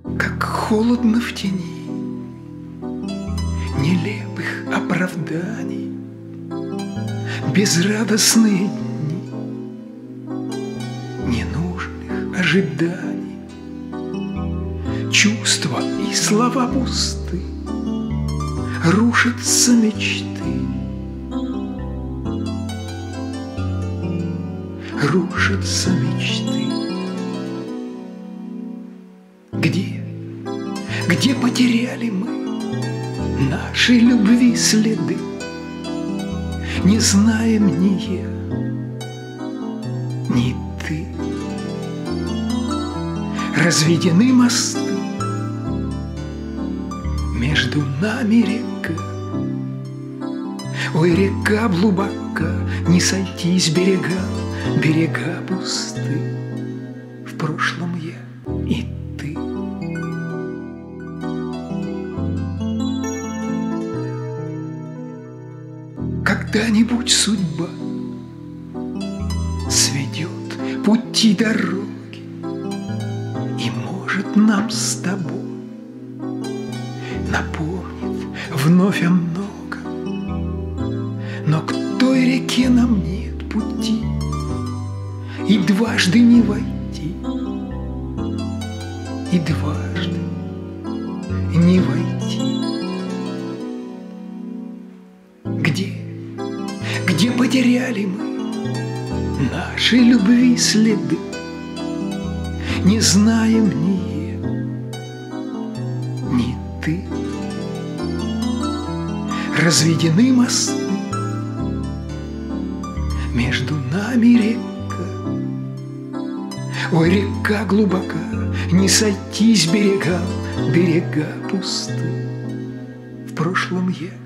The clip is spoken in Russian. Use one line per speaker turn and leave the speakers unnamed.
Как холодно в тени нелепых оправданий, безрадостные дни ненужных ожиданий, чувства и слова пусты, рушатся мечты, рушатся мечты. Где потеряли мы нашей любви следы? Не знаем ни я, ни ты. Разведены мосты, между нами река. Ой, река глубока, не сойти с берега, берега пусты. В прошлом я и ты. Когда-нибудь судьба сведет пути дороги, и, может, нам с тобой напомнит вновь о многом. Но к той реке нам нет пути, и дважды не войти, и дважды не войти. Где потеряли мы нашей любви следы? Не знаем ни я, ни ты. Разведены мосты, между нами река. Ой, река глубока, не сойти с берега, берега пусты. В прошлом я